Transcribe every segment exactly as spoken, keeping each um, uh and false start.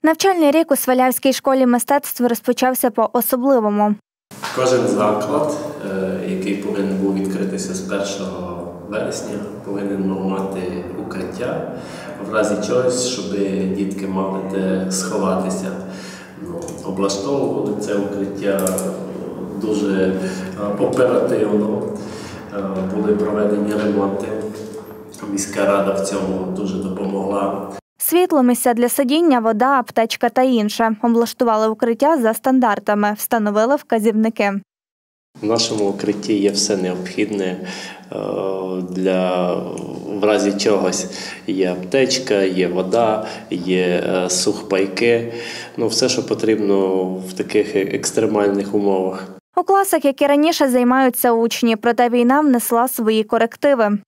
Навчальний рік у Свалявській школі мистецтв розпочався по-особливому. Кожен заклад, який повинен був відкритися з першого вересня, повинен мати укриття, в разі чогось, щоб дітки мали де сховатися. Ну, облаштовували це укриття дуже оперативно, були проведені ремонти. Міська рада в цьому дуже допомогла. Світло, місця для сидіння, вода, аптечка та інше. Облаштували укриття за стандартами, встановили вказівники. В нашому укритті є все необхідне для, в разі чогось. Є аптечка, є вода, є сухпайки. Ну, все, що потрібно в таких екстремальних умовах. У класах, як і раніше, займаються учні, проте війна внесла свої корективи.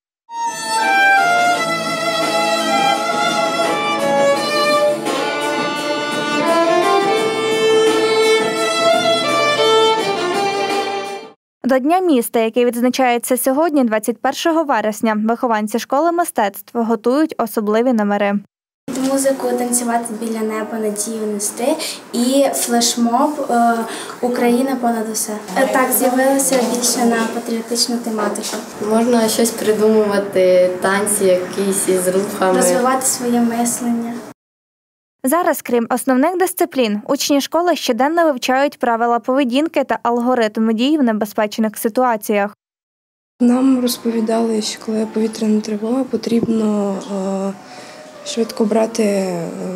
До Дня міста, який відзначається сьогодні, двадцять першого вересня, вихованці школи мистецтв готують особливі номери. Музику «Танцювати біля неба, надію нести» і флешмоб «Україна понад усе». Так, з'явилося більше на патріотичну тематику. Можна щось придумувати, танці якісь із рухами. Розвивати своє мислення. Зараз, крім основних дисциплін, учні школи щоденно вивчають правила поведінки та алгоритми дій в небезпечних ситуаціях. Нам розповідали, що коли повітряна тривога, потрібно швидко брати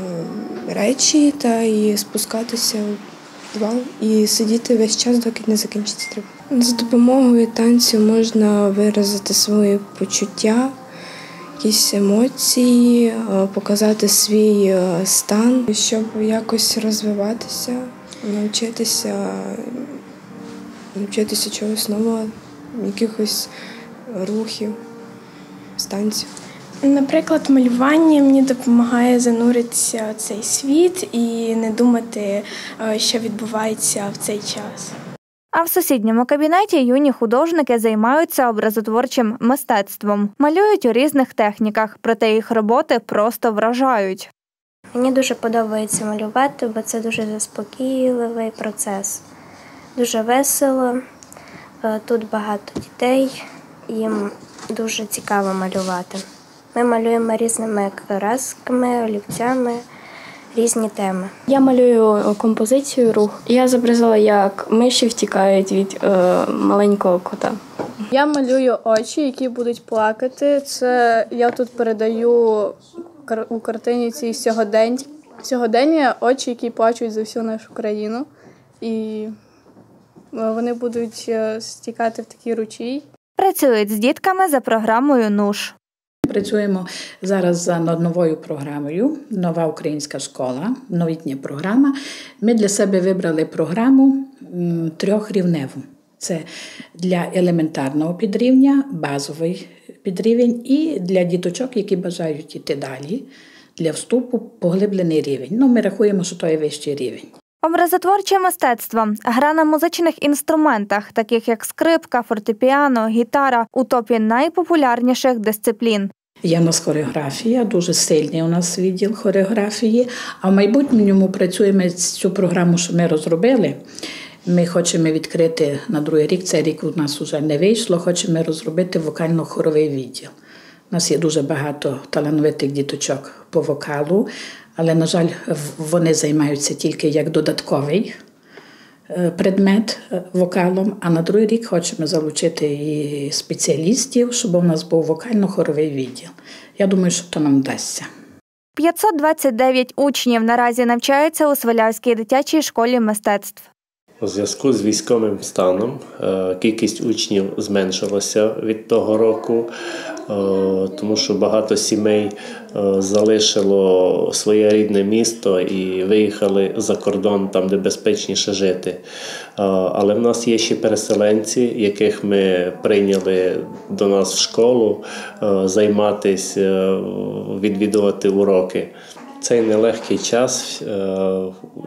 речі та і спускатися в підвал і сидіти весь час, доки не закінчиться тривога. За допомогою танцю можна виразити свої почуття, якісь емоції, показати свій стан, щоб якось розвиватися, навчитися, навчитися чогось нового, якихось рухів, станцій. Наприклад, малювання мені допомагає зануритися в цей світ і не думати, що відбувається в цей час. А в сусідньому кабінеті юні художники займаються образотворчим мистецтвом. Малюють у різних техніках, проте їх роботи просто вражають. Мені дуже подобається малювати, бо це дуже заспокійливий процес. Дуже весело, тут багато дітей, їм дуже цікаво малювати. Ми малюємо різними красками, олівцями, різні теми. Я малюю композицію «Рух». Я зобразила, як миші втікають від е, маленького кота. Я малюю очі, які будуть плакати. Це я тут передаю у картині цій сьогодення. Сьогодення – очі, які плачуть за всю нашу країну. І вони будуть стікати в такий ручій. Працюють з дітками за програмою «НУШ». Працюємо зараз за новою програмою «Нова українська школа», новітня програма. Ми для себе вибрали програму трьохрівневу. Це для елементарного підрівня, базовий підрівень і для діточок, які бажають йти далі, для вступу поглиблений рівень. Ну, ми рахуємо, що то є вищий рівень. Образотворче мистецтво – гра на музичних інструментах, таких як скрипка, фортепіано, гітара, у топі найпопулярніших дисциплін. Є у нас хореографія, дуже сильний у нас відділ хореографії, а в майбутньому працюємо цю програму, що ми розробили. Ми хочемо відкрити на другий рік, цей рік у нас вже не вийшло, хочемо розробити вокально-хоровий відділ. У нас є дуже багато талановитих діточок по вокалу, але, на жаль, вони займаються тільки як додатковий предмет вокалом, а на другий рік хочемо залучити і спеціалістів, щоб у нас був вокально-хоровий відділ. Я думаю, що то нам вдасться. п'ятсот двадцять дев'ять учнів наразі навчаються у Свалявській дитячій школі мистецтв. У зв'язку з військовим станом кількість учнів зменшилася від того року, тому що багато сімей залишило своє рідне місто і виїхали за кордон, там, де безпечніше жити. Але в нас є ще переселенці, яких ми прийняли до нас в школу, займатися, відвідувати уроки. Цей нелегкий час,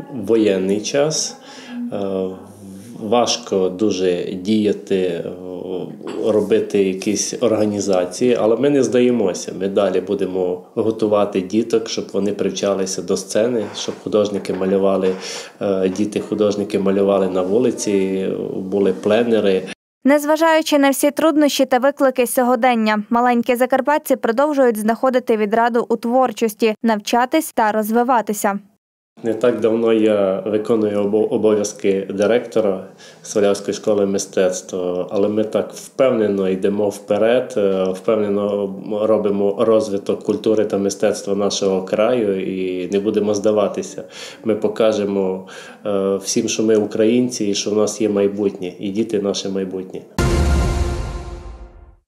воєнний час. Важко дуже діяти робити якісь організації, але ми не здаємося. Ми далі будемо готувати діток, щоб вони привчалися до сцени, щоб художники малювали, діти-художники малювали на вулиці, були пленери. Незважаючи на всі труднощі та виклики сьогодення, маленькі закарпатці продовжують знаходити відраду у творчості, навчатись та розвиватися. Не так давно я виконую обов'язки директора Свалявської школи мистецтва, але ми так впевнено йдемо вперед, впевнено робимо розвиток культури та мистецтва нашого краю і не будемо здаватися. Ми покажемо всім, що ми українці і що в нас є майбутнє, і діти – наше майбутнє.